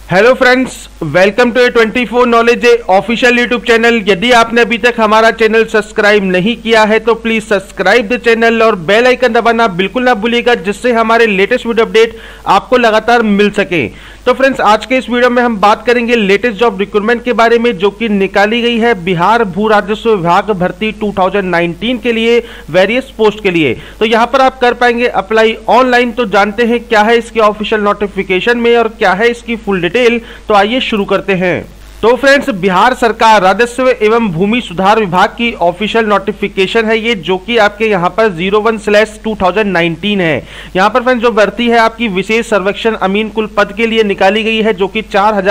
Hello friends, welcome to A24 knowledge official YouTube channel. यदि आपने अभी तक हमारा चैनल सब्सक्राइब नहीं किया है तो प्लीज सब्सक्राइब द चैनल और बेल आइकन दबाना बिल्कुल ना भूलिएगा, जिससे हमारे लेटेस्ट वीडियो अपडेट आपको लगातार मिल सके। तो फ्रेंड्स, आज के इस वीडियो में हम बात करेंगे लेटेस्ट जॉब रिक्रूटमेंट के बारे में, जो कि निकाली गई है बिहार भू राजस्व विभाग भर्ती 2019 के लिए वेरियस पोस्ट के लिए। तो यहाँ पर आप कर पाएंगे अप्लाई ऑनलाइन। तो जानते हैं क्या है इसके ऑफिशियल नोटिफिकेशन में और क्या है इसकी फुल डिटेल। तो आइए शुरू करते हैं। तो फ्रेंड्स, बिहार सरकार राजस्व एवं भूमि सुधार विभाग की ऑफिशियल नोटिफिकेशन है ये, जो कि आपके यहाँ पर 01/2019 है। यहाँ पर फ्रेंड्स जो भर्ती है आपकी विशेष सर्वेक्षण अमीन कुल पद के लिए निकाली गई है, जो कि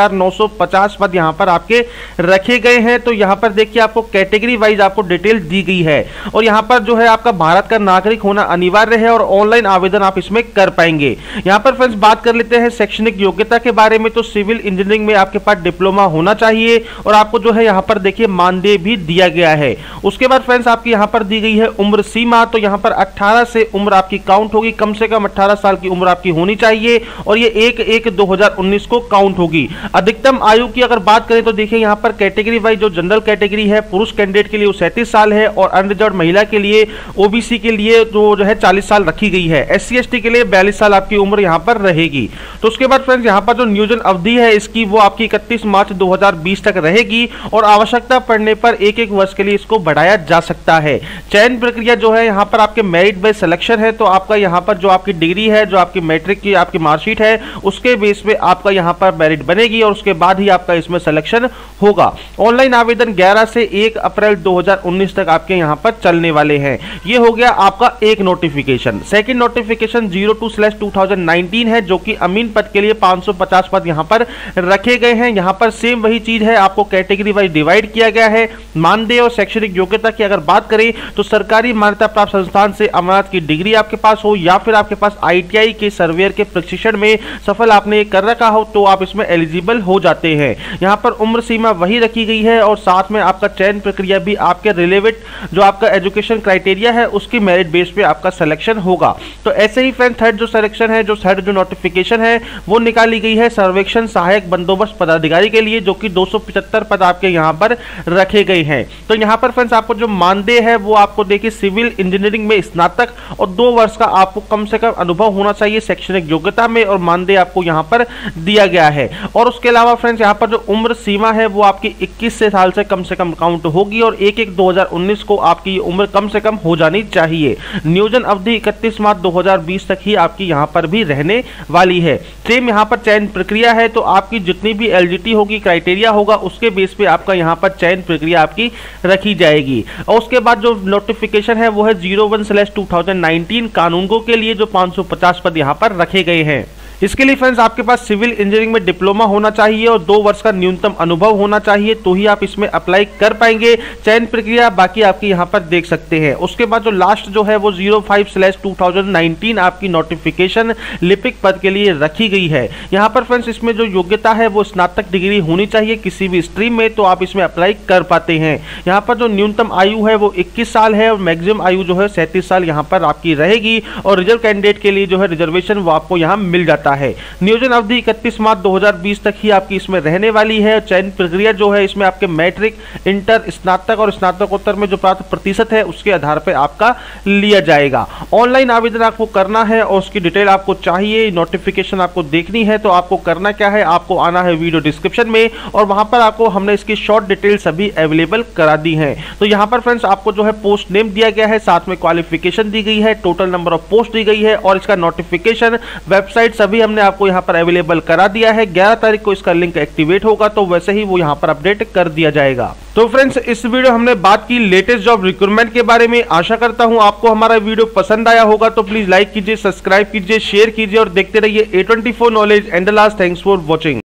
4950 पद यहाँ पर आपके रखे गए हैं। तो यहाँ पर देखिए आपको कैटेगरी वाइज आपको डिटेल दी गई है और यहाँ पर जो है आपका भारत का नागरिक होना अनिवार्य है और ऑनलाइन आवेदन आप इसमें कर पाएंगे। यहाँ पर फ्रेंड्स बात कर लेते हैं शैक्षणिक योग्यता के बारे में। तो सिविल इंजीनियरिंग में आपके पास डिप्लोमा होना चाहिए और आपको जो है यहाँ पर देखिए मानदेय भी दिया गया है। उसके बाद फ्रेंड्स आपकी यहाँ पर दी गई है उम्र सीमा। तो यहाँ पर 18 से उम्र आपकी काउंट होगी, कम से कम 18 साल की उम्र आपकी होनी चाहिए और ये 1/1/2019 को काउंट होगी। अधिकतम आयु की अगर बात करें तो देखिए यहाँ पर कैटेगरी वाइज जो जनरल कैटेगरी है पुरुष कैंडिडेट के लिए वो 37 साल है और अनरिजर्व महिला के लिए ओबीसी के लिए जो है 40 साल रखी गई है। SC ST के लिए 42 साल आपकी उम्र यहाँ पर रहेगी। तो उसके बाद फ्रेंड्स यहाँ पर जो नियोजन अवधि है इसकी वो आपकी 31 मार्च 2020 तक रहेगी और आवश्यकता पड़ने पर एक वर्ष के लिए इसको बढ़ाया जा सकता है। चयन प्रक्रिया जो है यहाँ पर आपके मेरिट बेस्ड सिलेक्शन है। तो आपका यहाँ पर जो आपकी डिग्री है, जो आपकी मैट्रिक की आपकी मार्कशीट है, उसके बेस पे आपका यहाँ पर मेरिट बनेगी और उसके बाद ही आपका इसमें सिलेक्शन होगा। ऑनलाइन आवेदन 11 से 1 अप्रैल 2019 तक आपके यहाँ पर चलने वाले हैं। ये हो गया आपका एक नोटिफिकेशन। सेकेंड नोटिफिकेशन 02/2019 है, जो कि अमीन पद के लिए 550 पद यहाँ पर रखे गए हैं। यहाँ पर सेम वही चीज है, आपको कैटेगरी वाइज डिवाइड किया गया है। मानदेय और शैक्षणिक योग्यता की अगर बात करें तो सरकारी मान्यता प्राप्त संस्थान से अमानत की डिग्री आपके पास हो या फिर आपके पास ITI के सर्वेयर के प्रशिक्षण में सफल आपने कर रखा हो तो आप इसमें एलिजिबल हो जाते हैं। यहाँ पर उम्र सीमा वही रखी गई है और साथ में आपका चयन प्रक्रिया भी आपके रिलेवेंट जो आपका एजुकेशन क्राइटेरिया है उसकी मेरिट बेस पे आपका सिलेक्शन होगा। तो ऐसे ही फ्रेंड थर्ड जो सिलेक्शन है, जो थर्ड जो नोटिफिकेशन है वो निकाली गई है सर्वेक्षण सहायक बंदोबस्त पदाधिकारी के लिए, जो कि 275 पद आपके यहाँ पर रखे गए हैं। तो यहाँ पर फ्रेंड्स आपको जो मानदेय है वो आपको देखिए सिविल इंजीनियरिंग में स्नातक और 2 वर्ष का आपको कम से कम अनुभव होना चाहिए शैक्षणिक योग्यता में और मानदेय आपको यहाँ पर दिया गया है। और उसके अलावा फ्रेंड्स यहाँ पर जो उम्र सीमा है वो आपकी 21 साल से कम काउंट होगी और 1/1/2019 को आपकी ये उम्र कम से कम हो जानी चाहिए। नियोजन अवधि 31 मार्च 2020 तक ही आपकी यहाँ पर भी रहने वाली है। सेम यहाँ पर चयन प्रक्रिया है, तो आपकी जितनी भी एलिजिबिलिटी होगी, क्राइटेरिया होगा, उसके बेस पे आपका यहाँ पर चयन प्रक्रिया आपकी रखी जाएगी। और उसके बाद जो नोटिफिकेशन है वो है 01/2019 कानूनगो के लिए, जो 550 पद यहाँ पर रखे गए हैं। इसके लिए फ्रेंड्स आपके पास सिविल इंजीनियरिंग में डिप्लोमा होना चाहिए और 2 वर्ष का न्यूनतम अनुभव होना चाहिए, तो ही आप इसमें अप्लाई कर पाएंगे। चयन प्रक्रिया बाकी आपकी यहाँ पर देख सकते हैं। उसके बाद जो लास्ट जो है वो 05/2019 आपकी नोटिफिकेशन लिपिक पद के लिए रखी गई है। यहाँ पर फ्रेंड्स इसमें जो योग्यता है वो स्नातक डिग्री होनी चाहिए किसी भी स्ट्रीम में, तो आप इसमें अप्लाई कर पाते हैं। यहाँ पर जो न्यूनतम आयु है वो 21 साल है और मैक्सिमम आयु जो है 37 साल यहाँ पर आपकी रहेगी और रिजर्व कैंडिडेट के लिए जो है रिजर्वेशन वो आपको यहाँ मिल जाता है। नियोजन अवधि 31 मार्च 2020 तक ही आपकी इसमें रहने वाली है। चयन प्रक्रिया जो है इसमें आपके मैट्रिक, इंटर, स्नातक और स्नातकोत्तर में जो प्राप्त प्रतिशत है उसके आधार पर आपका लिया जाएगा। ऑनलाइन आवेदन आपको करना है और उसकी डिटेल आपको चाहिए, नोटिफिकेशन आपको देखनी है, तो आपको करना क्या है, आपको आना है वीडियो डिस्क्रिप्शन में और वहां पर आपको हमने इसकी शॉर्ट डिटेल सभी अवेलेबल करा दी है। तो यहाँ पर फ्रेंड्स आपको जो है पोस्ट नेम दिया गया है, साथ में क्वालिफिकेशन दी गई है, टोटल नंबर ऑफ पोस्ट दी गई है और इसका नोटिफिकेशन वेबसाइट सभी हमने आपको यहाँ पर अवेलेबल करा दिया है। 11 तारीख को इसका लिंक एक्टिवेट होगा, तो वैसे ही वो यहाँ पर अपडेट कर दिया जाएगा। तो फ्रेंड्स इस वीडियो हमने बात की लेटेस्ट जॉब रिक्रूटमेंट के बारे में। आशा करता हूँ आपको हमारा वीडियो पसंद आया होगा, तो प्लीज लाइक कीजिए, सब्सक्राइब कीजिए, शेयर कीजिए और देखते रहिए A24 knowledge and the last. Thanks for watching.